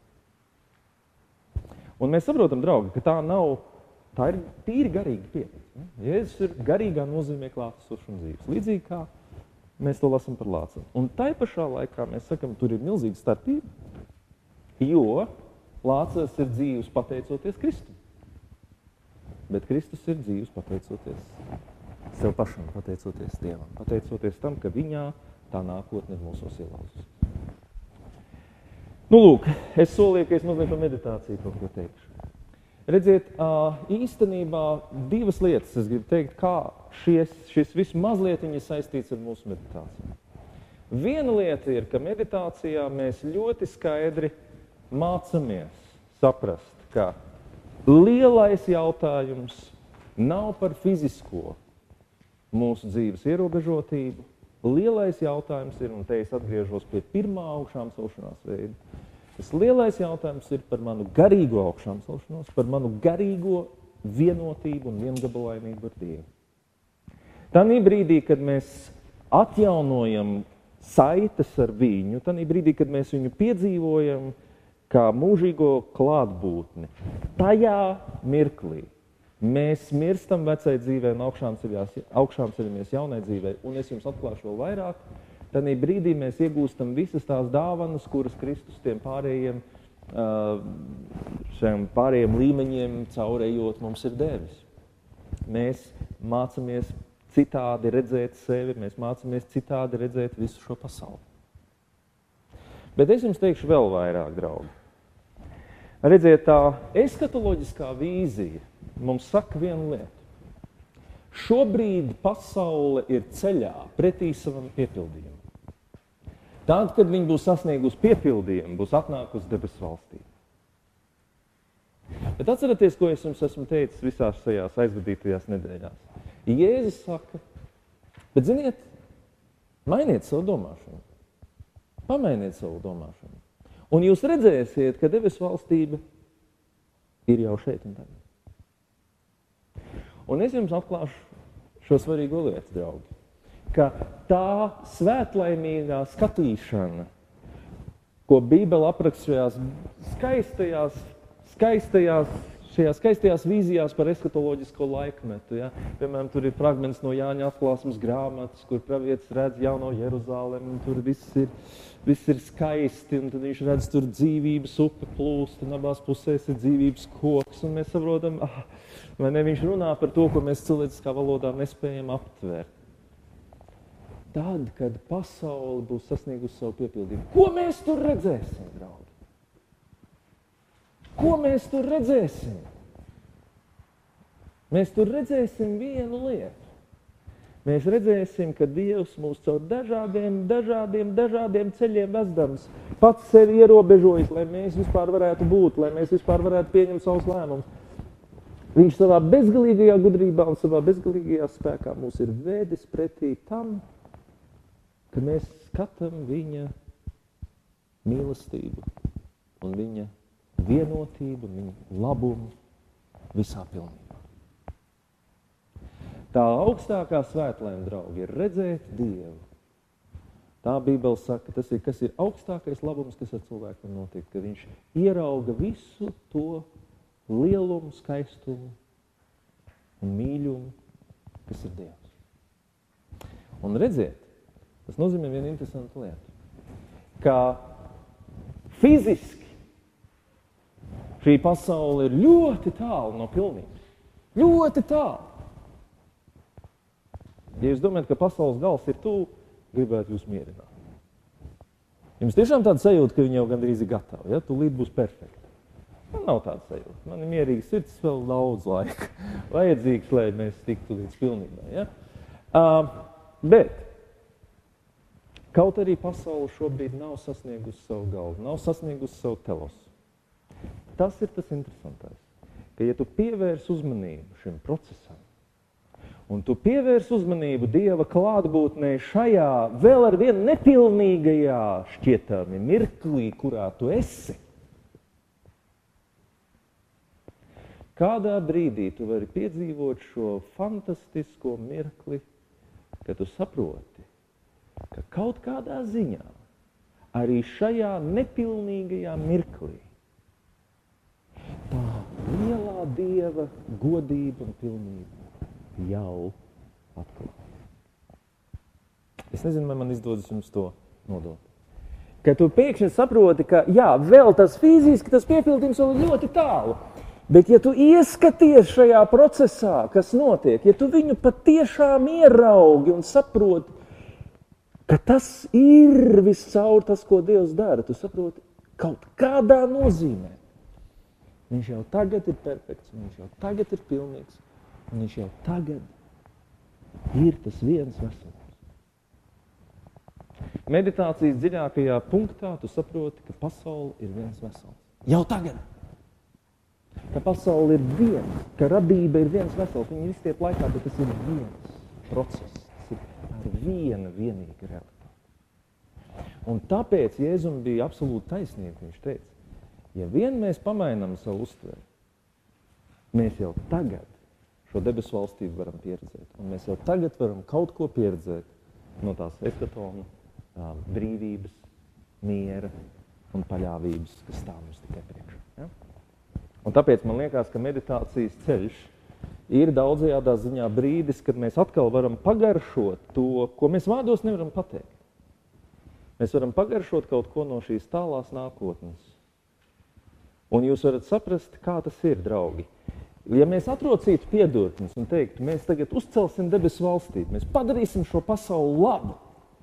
Un mēs saprotam, draugi, ka tā ir tīri garīga pieeja. Jēzus ir garīgā nozīmē klātesošs un dzīves. Līdzīgi kā mēs to lasam par Lācaru. Un tai pašā laikā mēs sakam, tur ir milzīga starpība, jo Lācars ir dzīvs pateicoties Kristum. Bet Kristus ir dzīvs pateicoties sev pašam, pateicoties Dievam, pateicoties tam, ka viņā tā nākotne ir mūsos ielauzusi. Nu, lūk, es solīju, ka es mazliet par meditāciju kaut ko teikšu. Redziet, īstenībā divas lietas es gribu teikt, kā šis viss mazliet ir saistīts ar mūsu meditāciju. Viena lieta ir, ka meditācijā mēs ļoti skaidri mācamies saprast, ka lielais jautājums nav par fizisko mūsu dzīves ierobežotību. Lielais jautājums ir, un te es atgriežos pie pirmā augšām celšanās veida, tas lielais jautājums ir par manu garīgo augšām celšanos, par manu garīgo vienotību un viengabalainību ar Dievu. Tanī brīdī, kad mēs atjaunojam saites ar viņu, tanī brīdī, kad mēs viņu piedzīvojam kā mūžīgo klātbūtni, tajā mirklī mēs mirstam vecai dzīvē un augšām ceļamies jaunai dzīvē. Un es jums atklāšu vēl vairāk. Tanī brīdī mēs iegūstam visas tās dāvanas, kuras Kristus tiem pārējiem līmeņiem caurējot mums ir devis. Mēs mācamies citādi redzēt sevi, mēs mācamies citādi redzēt visu šo pasauli. Bet es jums teikšu vēl vairāk, draugi. Redziet, tā eskatoloģiskā vīzija mums saka vienu lietu. Šobrīd pasaule ir ceļā pretī savam piepildījumam. Tad, kad viņi būs sasniegusi piepildījumu, būs atnākusi debesu valstība. Bet atcerieties, ko es jums esmu teicis visās šajās aizvadītajās nedēļās. Jēzus saka, bet ziniet, mainiet savu domāšanu. Pamainiet savu domāšanu. Un jūs redzēsiet, ka debesu valstība ir jau šeit un tagad. Un es jums atklāšu šo svarīgo lietu, draugi, ka tā svētlaimīgā skatīšana, ko Bībele apraksta šajās skaistajās vīzijās par eskatoloģisko laikmetu. Ja? Piemēram, tur ir fragments no Jāņa atklāsmes grāmatas, kur pravietis redz jauno Jeruzalemi, un tur viss ir skaisti, un tad viņš redz tur dzīvības upe plūst, un abās pusēs ir dzīvības koks, un mēs saprotam, vai ne, viņš runā par to, ko mēs cilvēciskā valodā nespējam aptvērt. tad, kad pasaule būs sasniegusi savu piepildījumu. Ko mēs tur redzēsim, draugi? Ko mēs tur redzēsim? Mēs tur redzēsim vienu lietu. Mēs redzēsim, ka Dievs mūs caur dažādiem ceļiem vezdams, pats sevi ierobežojis, lai mēs vispār varētu būt, lai mēs vispār varētu pieņemt savus lēmumus. Viņš savā bezgalīgajā gudrībā un savā bezgalīgajā spēkā mūs ir vēdis pretī tam, ka mēs skatām viņa mīlestību un viņa vienotību un viņa labumu visā pilnībā. Tā augstākā svētlēm, draugi, ir redzēt Dievu. Tā Bībele saka, tas ir, kas ir augstākais labums, kas ar cilvēku var notikt, ka viņš ierauga visu to lielumu, skaistumu un mīļumu, kas ir Dievs. Un redziet, tas nozīmē vienu interesantu lietu, ka fiziski šī pasaule ir ļoti tālu no pilnības. Ļoti tālu. Ja jūs domājat, ka pasaules gals ir tuvu, gribētu jūs mierināt. Jums tiešām tāda sajūta, ka viņi jau gandrīz ir gatavi, ja? Tūlīt būs perfekti. Man nav tāda sajūta. Man ir mierīga sirds, vēl daudz laika vajadzīgs, lai mēs tiktu līdz pilnībā. Ja? Bet kaut arī pasaule šobrīd nav sasniegusi savu galvu, nav sasniegusi savu telosu. Tas ir tas interesantais, ka ja tu pievērs uzmanību šim procesam, un tu pievērs uzmanību Dieva klātbūtnē šajā vēl ar vien nepilnīgajā šķietami mirklī, kurā tu esi, kādā brīdī tu vari piedzīvot šo fantastisko mirkli, ka tu saproti, ka kaut kādā ziņā arī šajā nepilnīgajā mirklī tā lielā Dieva godība un pilnība jau atklāt. Es nezinu, vai man izdodas jums to nodot. Ka tu pēkšņi saproti, ka jā, vēl tas fiziski, tas piepildījums vēl ļoti tālu. Bet ja tu ieskaties šajā procesā, kas notiek, ja tu viņu patiešām ieraugi un saproti, ka tas ir viscaur tas, ko Dievs dara, tu saproti kaut kādā nozīmē. Viņš jau tagad ir perfekts, viņš jau tagad ir pilnīgs. Un viņš jau tagad ir tas viens veselums. Meditācijas dziļākajā punktā tu saproti, ka pasaule ir viens vesels. Jau tagad. Ka pasaule ir viens, ka radība ir viens vesels. Viņi visi tiek laikā, bet tas ir viens process. Tas ir ar viena vienīga realitāte. Un tāpēc Jēzum bija absolūti taisnība. Viņš teica, ja vien mēs pamainām savu uztveri, mēs jau tagad šo debesu valstību varam pieredzēt. Un mēs jau tagad varam kaut ko pieredzēt no tās eskatona, brīvības, miera un paļāvības, kas stāv mums tikai priekšā. Ja? Un tāpēc man liekas, ka meditācijas ceļš ir daudzajādā ziņā brīdis, kad mēs atkal varam pagaršot to, ko mēs vārdos nevaram pateikt. Mēs varam pagaršot kaut ko no šīs tālās nākotnes. Un jūs varat saprast, kā tas ir, draugi. Ja mēs atrocītu piedurknes un teiktu, mēs tagad uzcelsim debesu valstību, mēs padarīsim šo pasauli labu,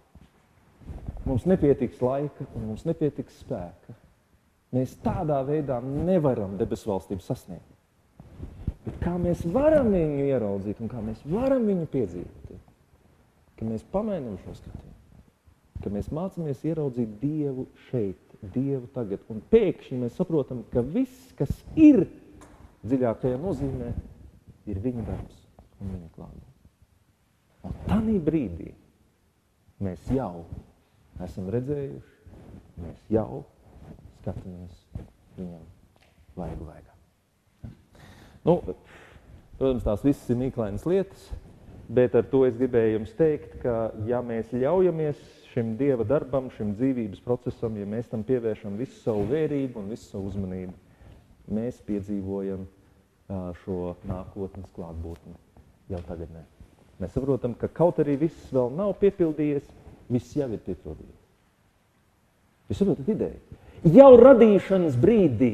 mums nepietiks laika un mums nepietiks spēka. Mēs tādā veidā nevaram debesu valstību sasniegt. Bet kā mēs varam viņu ieraudzīt un kā mēs varam viņu piedzīvot, ka mēs pamainam šo skatījumu, ka mēs mācāmies ieraudzīt Dievu šeit, Dievu tagad, un pēkšņi mēs saprotam, ka viss, kas ir dziļākajā nozīmē, ir viņa darbs un viņa klātbūtne. Un tādā brīdī mēs jau esam redzējuši, mēs jau skatāmies viņam vaigu vaigā. Nu, protams, tās visas ir mīklainas lietas, bet ar to es gribēju jums teikt, ka ja mēs ļaujamies šim Dieva darbam, šim dzīvības procesam, ja mēs tam pievēršam visu savu vērību un visu savu uzmanību, mēs piedzīvojam šo nākotnes klātbūtni jau tagadnē. Mēs saprotam, ka kaut arī viss vēl nav piepildījies, viss jau ir piepildījies. Jūs saprotat ideju? Jau radīšanas brīdī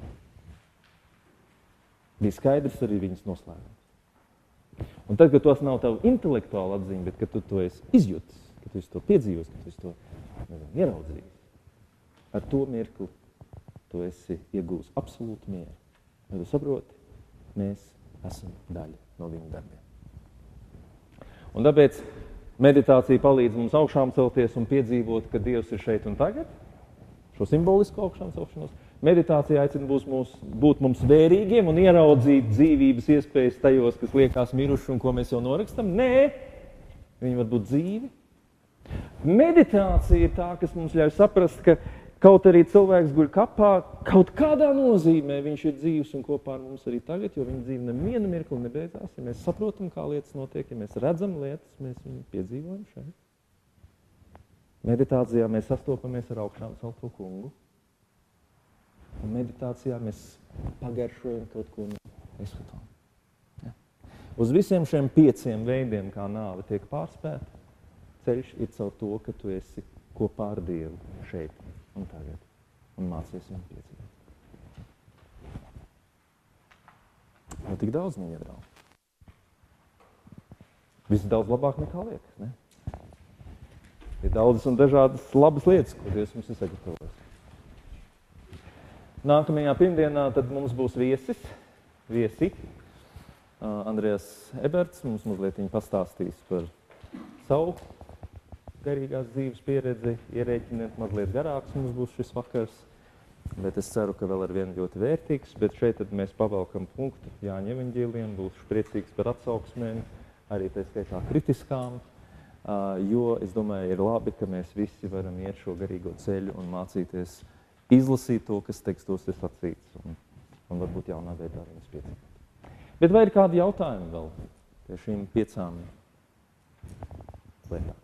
bija skaidrs arī viņas noslēgums. Un tad, kad tos nav tavu intelektuāla atziņa, bet kad tu to esi izjutis, kad tu esi to piedzīvos, ka tu esi to ieraudzījis, ar to mirkli tu esi iegūs absolūtu mieru. Ja tu saproti, mēs esam daļa no viņa darbiem. Un tāpēc meditācija palīdz mums augšām celties un piedzīvot, ka Dievs ir šeit un tagad, šo simbolisku augšām celšanos. Meditācija aicina būt mums vērīgiem un ieraudzīt dzīvības iespējas tajos, kas liekas miruši un ko mēs jau norakstam. Nē, viņi var būt dzīvi. Meditācija ir tā, kas mums ļauj saprast, ka kaut arī cilvēks guļ kapā, kaut kādā nozīmē viņš ir dzīvs un kopā ar mums arī tagad, jo viņa dzīve nevienu mirkli nebeidzās. Ja mēs saprotam, kā lietas notiek, ja mēs redzam lietas, mēs viņu piedzīvojam šeit. Meditācijā mēs sastopamies ar augšām celto kungu. Un meditācijā mēs pagaršojam kaut ko no eschaton. Ja. Uz visiem šiem 5 veidiem, kā nāve tiek pārspēta, ceļš ir caur to, ka tu esi kopā ar Dievu šeit un tagad un mācies viņu piedzīvot. Jo tik daudz viņa iedraud. Viss daudz labāk nekā liekas, ne? Ir daudzas un dažādas labas lietas, ko Dievs mums ir sagatavojis. Nākamajā pirmdienā tad mums būs viesi. Andrejs Eberts mums mazliet pastāstīs par savu garīgās dzīves pieredzi. Ierēķiniet, mazliet garāks mums būs šis vakars, bet es ceru, ka vēl ar vienu ļoti vērtīgs. Bet šeit tad mēs pavelkam punktu Jāņa evaņģēlijam, būšu priecīgs par atsauksmēm, arī tā skaitā kritiskām, jo es domāju, ir labi, ka mēs visi varam iet šo garīgo ceļu un mācīties izlasīt to, kas tekstos ir sacīts, un varbūt jaunā veidā viņus piedzīvot. Bet vai ir kādi jautājumi vēl pie šīm 5 lietām?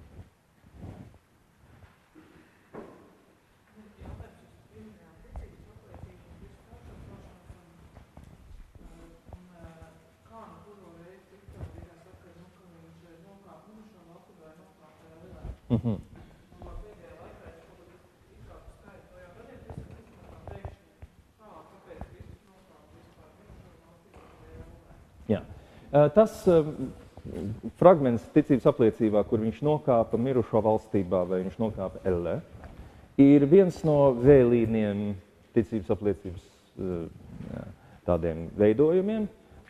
Jā. Tas fragments ticības apliecībā, kur viņš nokāpa mirušo valstībā vai viņš nokāpa ellē, ir viens no vēlīniem ticības apliecības tādiem veidojumiem.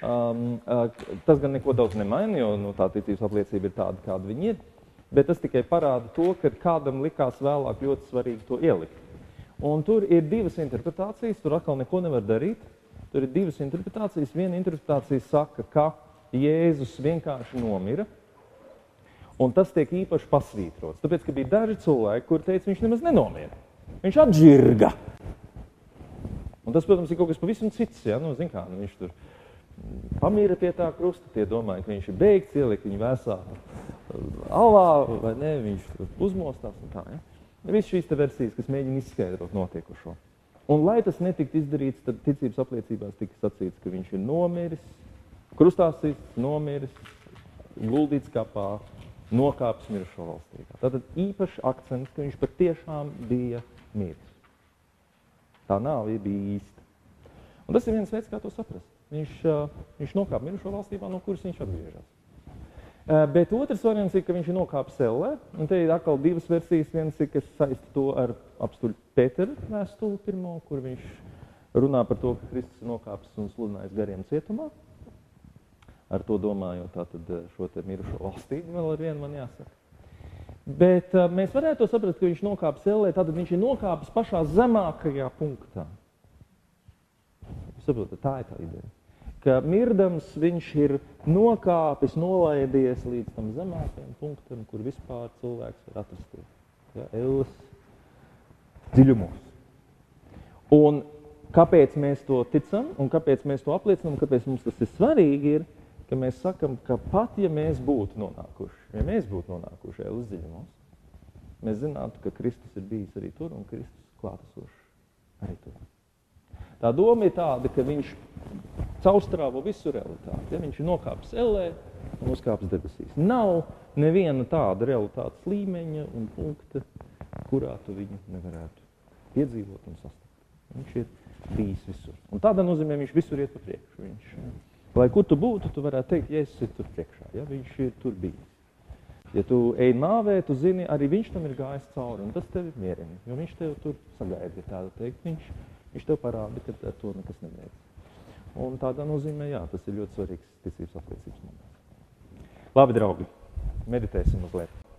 Tas gan neko daudz nemaina, jo tā ticības apliecība ir tāda, kāda viņa ir, bet tas tikai parāda to, ka kādam likās vēlāk ļoti svarīgi to ielikt. Un tur ir 2 interpretācijas, tur atkal neko nevar darīt. Tur ir 2 interpretācijas. Viena interpretācija saka, ka Jēzus vienkārši nomira, un tas tiek īpaši pasvītrots. Tāpēc, ka bija daži cilvēki, kuri teica, viņš nemaz nenomira. Viņš atžirga. Un tas, protams, ir kaut kas pavisam cits. Ja? Nu, zin kā, viņš tur pamīra pie tā krusta, tie domāja, ka viņš ir beigts, ieliek viņu vēsā alā, vai ne, viņš tur uzmostās un tā. Ja? Viss šīs te versijas, kas mēģina izskaidrot notiekušo. Un, lai tas netiktu izdarīts, tad ticības apliecībās tika sacīts, ka viņš ir nomiris, krustāsīts, nomiris, guldīts kapā, nokāpis mirušo valstībā. Tātad īpašs akcents, ka viņš patiešām bija miris. Tā nāve bija īsta. Un tas ir viens veids, kā to saprast. Viņš nokāpa mirušo valstībā, no kuras viņš atgriežas. Bet otrs variants ir, ka viņš ir nokāpis ellē, un te ir atkal 2 versijas. Viens ir, kas saista to ar apstuļu Pētera vēstuli pirmo, kur viņš runā par to, ka Kristus ir nokāpis un sludinājis gariem cietumā. Ar to domājot tātad šo te mirušo valstību vēl ar vienu man jāsaka. Bet mēs varētu to saprast, ka viņš nokāpis ellē, tātad viņš ir nokāpis pašā zemākajā punktā. Saprotat, tā ir tā ideja. Ka mirdams viņš ir nokāpis, nolaidies līdz tam zemākajam punktam, kur vispār cilvēks var atrasties. Ja, elles dziļumos. Un kāpēc mēs to ticam un kāpēc mēs to apliecinām, kāpēc mums tas ir svarīgi, ir, ka mēs sakam, ka pat ja mēs būtu nonākuši elles dziļumos, mēs zinātu, ka Kristus ir bijis arī tur un Kristus klātesošs arī tur. Tā doma ir tāda, ka viņš caurstrāvo visu realitāti. Ja? Viņš ir nokāpis ellē un uzkāpis debesīs. Nav neviena tāda realitātes līmeņa un punkta, kurā tu viņu nevarētu piedzīvot un sastapt. Viņš ir bijis visur. Un tādā nozīmē viņš visur iet pa priekšu. Lai kur tu būtu, tu varētu teikt, Jēzus ir tur priekšā. Ja? Viņš ir tur bijis. Ja tu ej nāvē, tu zini, arī viņš tam ir gājis cauri, un tas tevi mierina, jo viņš tev tur sagaida, ja tādu teikt, viņš tev parāda, ka ar to nekas nebeidzas. Un tādā nozīmē, jā, tas ir ļoti svarīgs ticības apliecības moments. Labi, draugi, meditēsim mazliet.